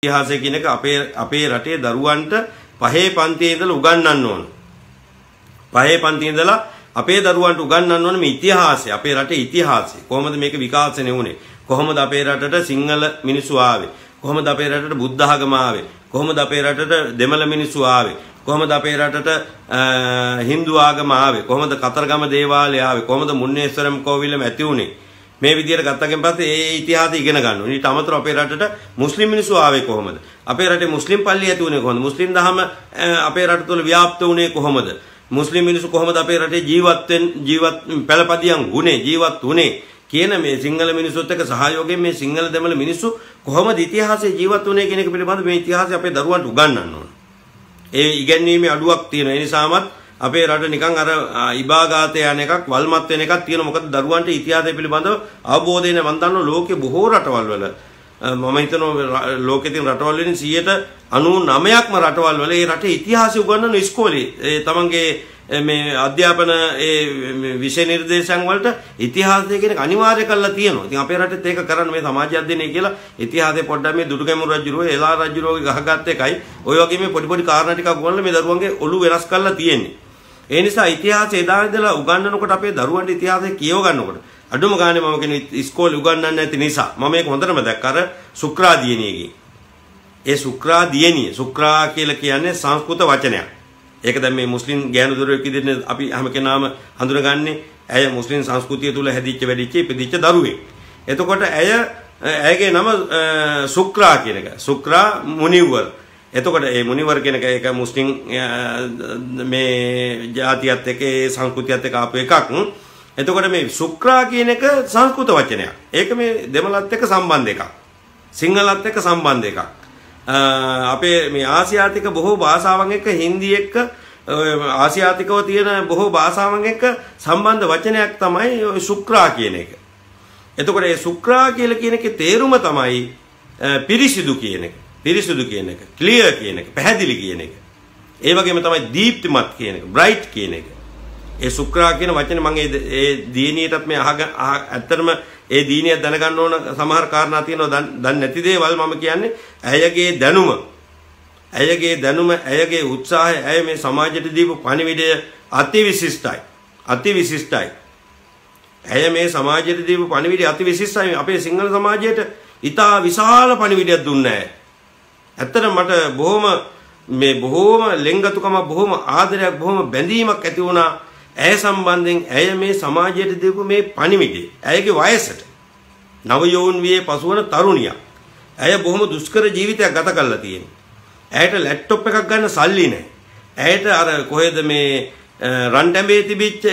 ඉතිහාසය කියන එක අපේ රටේ දරුවන්ට පහේ පන්තියේ ඉඳලා උගන්වන්න ඕන. පහේ පන්තියේ ඉඳලා අපේ දරුවන්ට උගන්වන්න ඕන මේ ඉතිහාසය, අපේ රටේ ඉතිහාසය. කොහොමද මේක විකාශනය වුනේ? කොහොමද අපේ රටට සිංහල මිනිස්සු ආවේ? කොහොමද අපේ රටට බුද්ධ ආගම ආවේ? කොහොමද අපේ රටට දෙමළ මිනිස්සු ආවේ? කොහොමද අපේ රටට හින්දු ආගම ආවේ? කොහොමද කතරගම දේවාලය ආවේ? කොහොමද මුන්නේශ්වරම් කෝවිලම ඇති වුනේ? මේ විදියට ගත්තකින් පස්සේ ඒ ඉතිහාසය ඉගෙන ගන්න ඕනේ. ඊට අමතරව අපේ රටට මුස්ලිම් මිනිස්සු ආවේ කොහොමද? අපේ රටේ මුස්ලිම් පල්ලි ඇති වුණේ කොහොමද? මුස්ලිම් දහම අපේ රට තුළ ව්‍යාප්ත වුණේ කොහොමද? මුස්ලිම් මිනිස්සු කොහොමද අපේ රටේ ජීවත් පළපදියම් වුණේ, ජීවත් වුණේ කියන මේ සිංහල මිනිස්සුත් එක්ක සහයෝගයෙන් මේ සිංහල දෙමළ මිනිස්සු කොහොමද ඉතිහාසයේ ජීවත් වුණේ කියන එක පිළිබඳව මේ ඉතිහාසය අපේ දරුවන්ට උගන්වන්න ඕන. ඒ ඉගැන්වීමේ අඩුවක් තියෙනවා. ඒ නිසාමත් අපේ රට නිකන් අර ඉබාගාතේ යන එකක්, වල්මත් වෙන එකක් තියෙනවා. මොකද දරුවන්ට ඉතිහාසය පිළිබඳව අවබෝධය නැ මන් දන්නවා ලෝකේ බොහෝ රටවල් වල මම හිතනවා ලෝකේ තියෙන රටවල් වලින් 99%ක්ම රටවල් වල ඒ රටේ ඉතිහාසය උගන්වන ඉස්කෝලේ ඒ තමන්ගේ මේ අධ්‍යාපන ඒ විෂය නිර්දේශයන් වලට ඉතිහාසය කියන එක අනිවාර්ය කරලා තියෙනවා. ඉතින් අපේ රටෙත් ඒක කරන්න මේ සමාජ අධ්‍යයනය කියලා ඉතිහාසය පොඩ්ඩක් මේ දුටුගැමුණු රජුරෝ එලා රජුරෝගේ ගහගත්ත එකයි ඔය වගේ මේ පොඩි කාරණා ටිකක් ගොනලා මේ දරුවන්ගේ ඔළුව වෙනස් කරලා තියෙන්නේ. ඒ නිසා ඉතිහාසය එදා ඉඳලා උගන්වනකොට අපේ දරුවන්ට ඉතිහාසය කියව ගන්නකොට අඩුම ගානේ මම කියන ඉස්කෝලේ උගන්වන්නේ නැති නිසා මම මේක හොඳටම දැක්ක අර සුක්‍රා දියණියගේ. ඒ සුක්‍රා දියණිය සුක්‍රා කියලා කියන්නේ සංස්කෘත වචනයක්. ඒක දැන් මේ මුස්ලිම් ගෑනු දරුවෙක් විදිහට අපි හැම කෙනාම හඳුනගන්නේ ඇය මුස්ලිම් සංස්කෘතිය තුල හැදිච්ච වැඩිච්ච ඉපදිච්ච දරුවෙක්. එතකොට ඇයගේ නම සුක්‍රා කියන එක. සුක්‍රා මුනිවර්. එතකොට මේ මුනිවර් කියන එක ඒක මුස්ලිම් මේ ජාතියත් එක්ක ඒ සංස්කෘතියත් එක්ක ආපු එකක්. එතකොට මේ සුක්‍රා කියන එක සංස්කෘත වචනයක්. ඒක මේ දෙමළත් එක්ක සම්බන්ධ එකක්. සිංහලත් එක්ක සම්බන්ධ එකක්. අපේ මේ ආසියාතික බොහෝ භාෂාවන් එක්ක හින්දි එක්ක ආසියාතිකව තියෙන බොහෝ භාෂාවන් එක්ක සම්බන්ධ වචනයක් තමයි ඔය සුක්‍රා කියන එක. එතකොට මේ සුක්‍රා කියලා කියන එකේ තේරුම තමයි පිරිසිදු කියන එක. පිරිසිදු කියන එක, ක්ලියර් කියන එක, පැහැදිලි කියන එක. ඒ වගේම තමයි දීප්තිමත් කියන එක, බ්‍රයිට් කියන එක. ඒ සුක්‍රා කියන වචනේ මම ඒ දියණියටත් මේ ඇත්තටම ඒ දියණිය දැනගන්න ඕන සමහර කාරණා තියෙනවා දන්නේ නැති දේවල් මම කියන්නේ ඇයගේ දැනුම, ඇයගේ උත්සාහය, ඇය මේ සමාජයට දීපු පණිවිඩය අතිවිශිෂ්ටයි. අතිවිශිෂ්ටයි. ඇය මේ සමාජයට දීපු පණිවිඩය අතිවිශිෂ්ටයි. අපේ සිංහල සමාජයට ඉතා විශාල පණිවිඩයක් දුන්නේ. ඇත්තටම මට බොහොම ලෙන්ගතුකම, බොහොම ආදරයක්, බොහොම බැඳීමක් ඇති වුණා ඇය සම්බන්ධයෙන්. ඇය මේ සමාජයට දීපු මේ පණිවිඩය, ඇයගේ වයසට නව යෝන් වියේ පසුවන තරුණියක්. ඇය බොහොම දුෂ්කර ජීවිතයක් ගත කරලා තියෙනවා. ඇයට ලැප්ටොප් එකක් ගන්න සල්ලි නැහැ. ඇයට අර කොහෙද මේ රන්ටැඹේ තිබිච්ච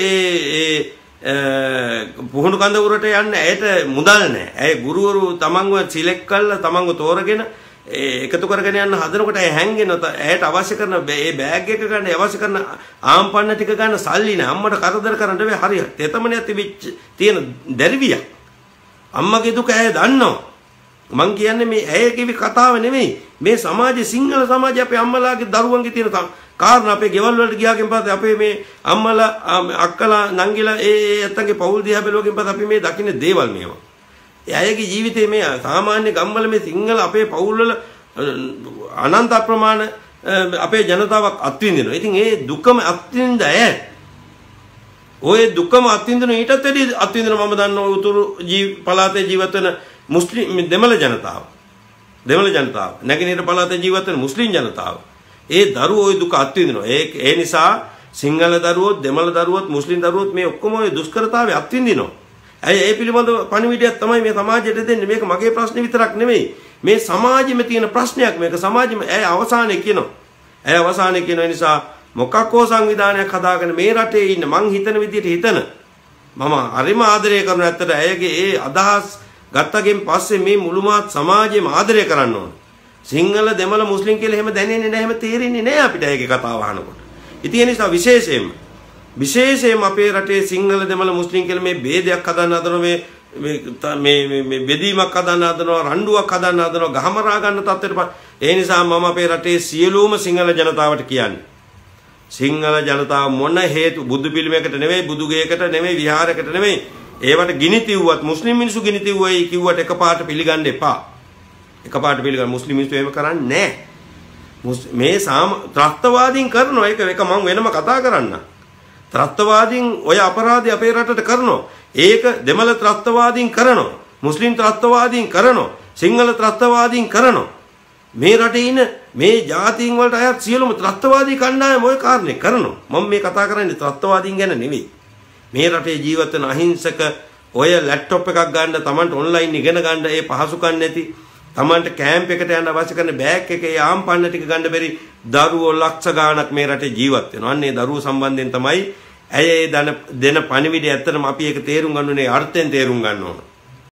පුහුණු කඳවුරට යන්න ඇයට මුදල් නැහැ. ඇය ගුරුවරු තමන්ව සිලෙක්ට් කරලා තමන්ව තෝරගෙන එකතු කරගෙන යන්න හදනකොට ඇය හැංගෙනවා. ඇයට අවශ්‍ය කරන මේ බෑග් එක ගන්න අවශ්‍ය කරන ආම්පන්න ටික ගන්න සල්ලි නැහැ. අම්මට කරදර කරන්න වෙයි. හරි තෙතමනියක් තිබිච්ච තියෙන දැරිවියක්. අම්මගේ දුක ඇය දන්නවා. මං කියන්නේ මේ ඇය කිවි කතාව නෙමෙයි. මේ සමාජයේ සිංහල සමාජයේ අපේ අම්මලාගේ දරුවන්ගේ තියෙන කාරණා අපේ ගෙවල් වලට ගියාගෙන් පස්සේ අපේ මේ අම්මලා අක්කලා නංගිලා ඒ ඇත්තන්ගේ පවුල් දිහා බැලුවගෙන් පස්සේ අපි මේ දකින්නේ දේවල් මේවා. ඇයගේ ජීවිතේ මේ සාමාන්‍ය ගම්වල මේ සිංහල අපේ පවුල් වල අනන්ත අප්‍රමාණ අපේ ජනතාවක් අත්විඳිනවා. ඉතින් ඒ දුකම අත්විඳ ඇය. ඔය දුකම අත්විඳින ඊටත් වැඩි අත්විඳින මම දන්නවා උතුරු පළාතේ ජීවත් වෙන මුස්ලිම් දෙමළ ජනතාව. නැගෙනහිර පළාතේ ජීවත් වෙන මුස්ලිම් ජනතාව. ඒ දරුවෝ ওই දුක අත්විඳිනවා. ඒ නිසා සිංහල දරුවොත්, දෙමළ දරුවොත්, මුස්ලිම් දරුවොත් මේ ඔක්කොම ওই දුෂ්කරතාවය අත්විඳිනවා. ඇයි ඒ පිළිබඳව පණිවිඩයක් තමයි මේ සමාජයට දෙන්නේ. මේක මගේ ප්‍රශ්නේ විතරක් නෙමෙයි. මේ සමාජෙම තියෙන ප්‍රශ්නයක්. මේක සමාජෙම ඇයි අවසානයේ කියනවා. ඇයි අවසානයේ කියන නිසා මොකක් හෝ සංවිධානයක් හදාගෙන මේ රටේ ඉන්න මං හිතන විදිහට හිතන මම හරිම ආදරය කරන ඇත්තට ඇයගේ ඒ අදහස් ගත්තගෙන් පස්සේ මේ මුළුමහත් සමාජයේම ආදරය කරන්න ඕන. සිංහල දෙමළ මුස්ලිම් කියලා එහෙම දැනෙන්නේ නැහැ, එහෙම තේරෙන්නේ නැහැ අපිට ඇයගේ කතාව අහනකොට. ඉතින් ඒ නිසා විශේෂයෙන්ම අපේ රටේ සිංහල දෙමළ මුස්ලිම් කියලා මේ ભેදයක් හදන්න හදනවා, මේ බෙදීමක් හදන්න හදනවා, රණ්ඩුවක් හදන්න හදනවා, ගහමරා ගන්න තත්ත්වයට. ඒ නිසා මම අපේ රටේ සියලුම සිංහල ජනතාවට කියන්නේ සිංහල ජනතාව මොන හේතු බුදු පිළිමයකට නෙවෙයි, බුදු ගේකට නෙවෙයි, විහාරයකට නෙවෙයි, ඒවට ගිනි තිව්වත් මුස්ලිම් මිනිස්සු ගිනි තිව්වයි කිව්වට එකපාරට පිළිගන්න එපා. එකපාරට පිළිගන්න මුස්ලිම් මිනිස්සු එහෙම කරන්නේ නැහැ. මේ ත්‍රස්තවාදීන් කරනවා. ඒක මම වෙනම කතා කරන්න. ත්‍රස්තවාදීන් ඔය අපරාධي අපේ රටට කරනවා. ඒක දෙමළ ත්‍රස්තවාදීන් කරනවා. මුස්ලිම් ත්‍රස්තවාදීන් කරනවා. සිංහල ත්‍රස්තවාදීන් කරනවා. මේ රටේ ඉන්න මේ ජාතීන් වලට අයත් සියලුම ත්‍රස්තවාදී කණ්ඩායම ওই කාරණේ කරනවා. මම මේ කතා කරන්නේ ත්‍රස්තවාදීන් ගැන නෙවෙයි. මේ රටේ ජීවත් වෙන අහිංසක ඔය ලැප්ටොප් එකක් ගන්න තමන්ට ඔන්ලයින් ඉගෙන ගන්න ඒ පහසුකම් නැති තමන්ට කැම්ප් එකට යන්න අවශ්‍ය කරන බෑග් එකේ යාම් පන්න ටික ගන්න බැරි දරුවෝ ලක්ෂ ගාණක් මේ රටේ ජීවත් වෙනවා. අන්න ඒ දරුවෝ සම්බන්ධයෙන් තමයි ඇය ඒ දෙන පණිවිඩය ඇත්තටම අපි ඒක තේරුම් ගන්න ඕනේ අර්ථයෙන් තේරුම් ගන්න ඕන.